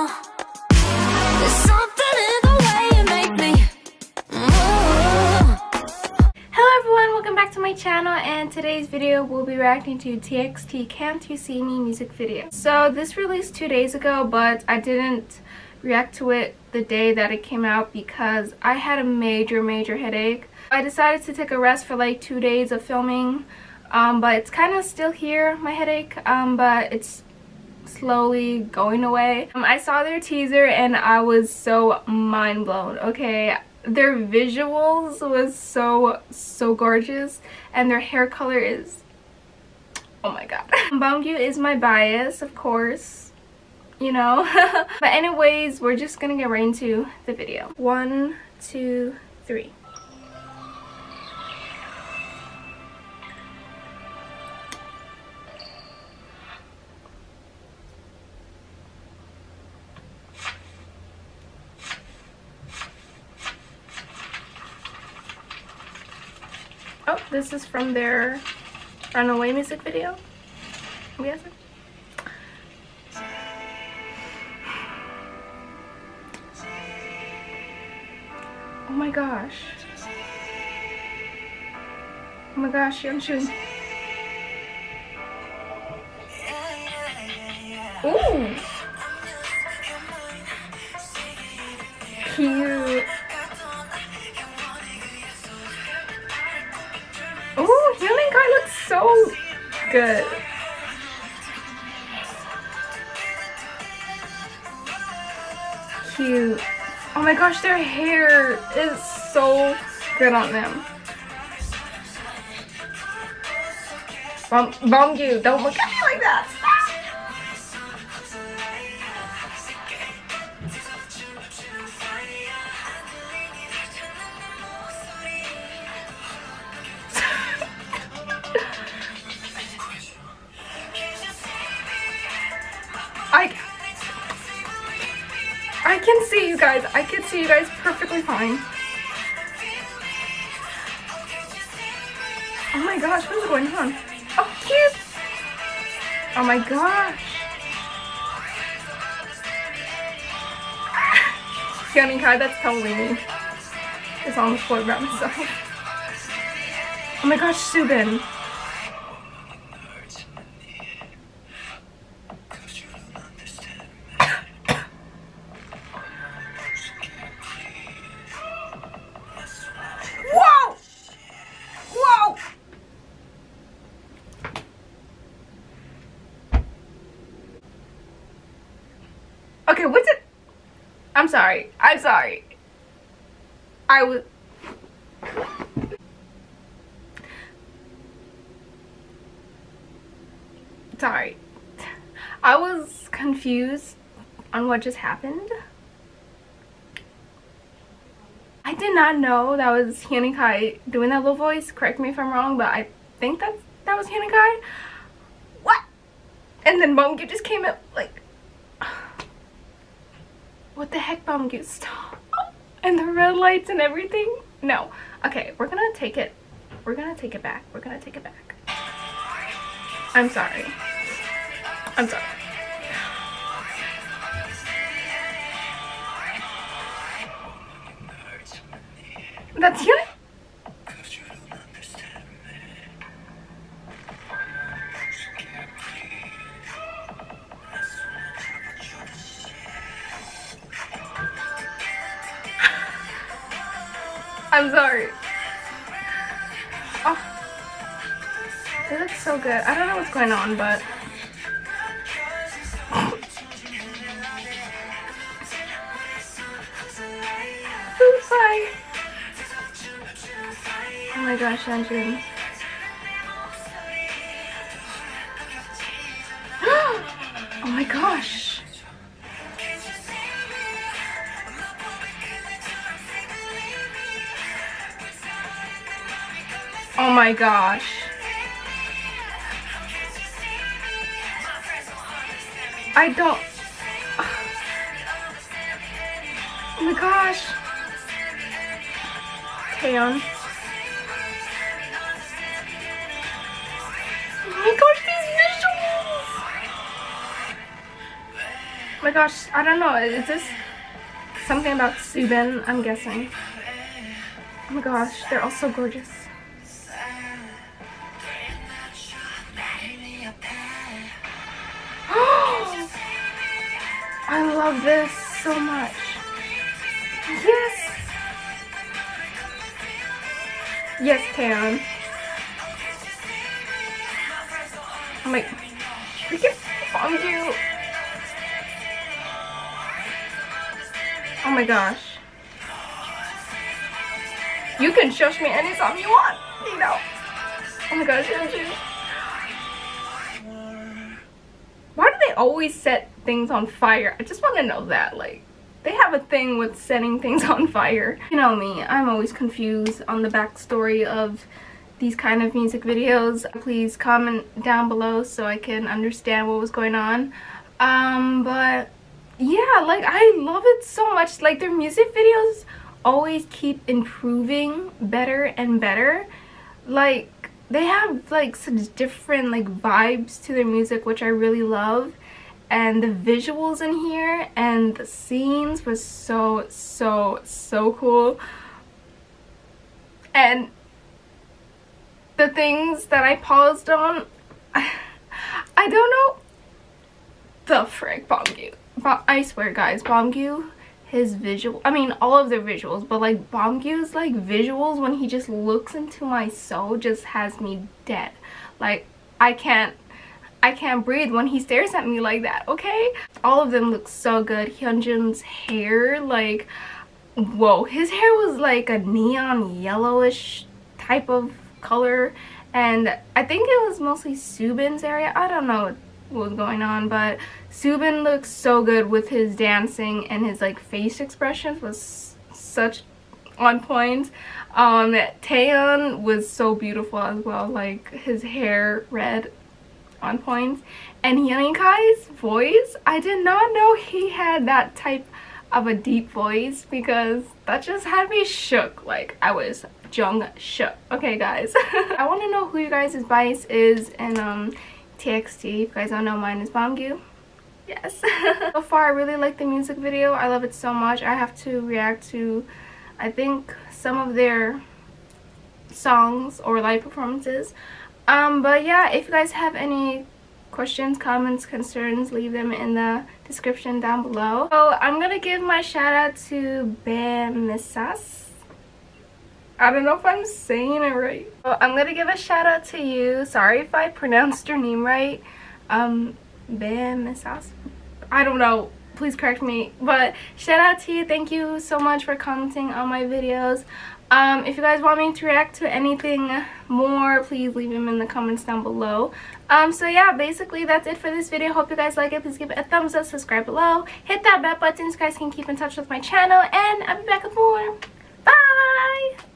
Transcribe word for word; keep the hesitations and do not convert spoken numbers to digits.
more. There's something in the way you make me move. Hello everyone, welcome back to my channel, and today's video we'll be reacting to T X T Can't You See Me music video. So this released two days ago, but I didn't react to it the day that it came out because I had a major major headache. I decided to take a rest for like two days of filming, um, but it's kind of still here, my headache, um, but it's slowly going away. Um, I saw their teaser and I was so mind blown. Okay, their visuals was so so gorgeous, and their hair color is, oh my god. Bangyu is my bias, of course, you know. But anyways, we're just gonna get right into the video. One, two, three. Oh, this is from their Runaway music video, I'm guessing. Oh my gosh. Oh my gosh, Yeonjun. Ooh. Cute. Oh, Healing Guy looks so good. Cute. Oh my gosh, their hair is so good on them. Bum, Bangyu, don't look at me like that. I, I can see you guys. I can see you guys perfectly fine. Oh my gosh, what is going on? Oh, cute! Oh my gosh. Yeoning Kai, that's totally me. It's on the floor by myself. Oh my gosh, Subin. Okay, what's it? I'm sorry. I'm sorry. I was... Sorry. I was confused on what just happened. I did not know that was Yeoning Kai doing that little voice. Correct me if I'm wrong, but I think that that was Yeoning Kai. What? And then Bangyu just came up like... What the heck, Bangyu? Stop. And the red lights and everything. No. Okay, we're gonna take it. We're gonna take it back. We're gonna take it back. I'm sorry. I'm sorry. That's you? I'm sorry. Oh, they look so good. I don't know what's going on, but food fight. Oh my gosh, Yeonjun. Oh my gosh. Oh my gosh. I don't... Oh my gosh. Taeyeon. Oh my gosh, these visuals! my gosh, I don't know. Is this something about Subin? I'm guessing. Oh my gosh, they're all so gorgeous. I love this so much. Yes. Yes, Taeyeon. I'm like, freaking Bongyu. Oh my gosh. You can shush me anytime you want, you know. Oh my gosh, why do they always set things on fire? I just want to know that. Like, they have a thing with setting things on fire. You know me, I'm always confused on the backstory of these kind of music videos. Please comment down below so I can understand what was going on. Um, but yeah, like, I love it so much. Like, their music videos always keep improving better and better. Like, they have like such different like vibes to their music, which I really love. And the visuals in here and the scenes was so so so cool. And the things that I paused on, I, I don't know the frick. Bongyu, but I swear guys, Bongyu, his visual, I mean all of their visuals, but like Bongyu's like visuals when he just looks into my soul just has me dead. Like, I can't I can't breathe when he stares at me like that, okay? All of them look so good. Hyunjin's hair, like, whoa, his hair was like a neon yellowish type of color, and I think it was mostly Subin's area. I don't know what was going on, but Subin looks so good with his dancing, and his like face expressions was such on point. Um, Taeyeon was so beautiful as well, like his hair red, on point. And Youngkai's voice, I did not know he had that type of a deep voice, because that just had me shook. Like, I was jung shook. Okay guys, I want to know who you guys' bias is in um T X T. If you guys don't know, mine is Bongyu. Yes. So far I really like the music video. I love it so much. I have to react to, I think, some of their songs or live performances. Um but yeah, if you guys have any questions, comments, concerns, leave them in the description down below. So I'm gonna give my shout out to Bemisas. I don't know if I'm saying it right. So I'm gonna give a shout out to you. Sorry if I pronounced your name right. Um Bemisas, I don't know, please correct me, but shout out to you. Thank you so much for commenting on my videos. Um, if you guys want me to react to anything more, please leave them in the comments down below. Um, so yeah, basically that's it for this video. Hope you guys like it. Please give it a thumbs up, subscribe below, hit that bell button so you guys can keep in touch with my channel, and I'll be back with more. Bye!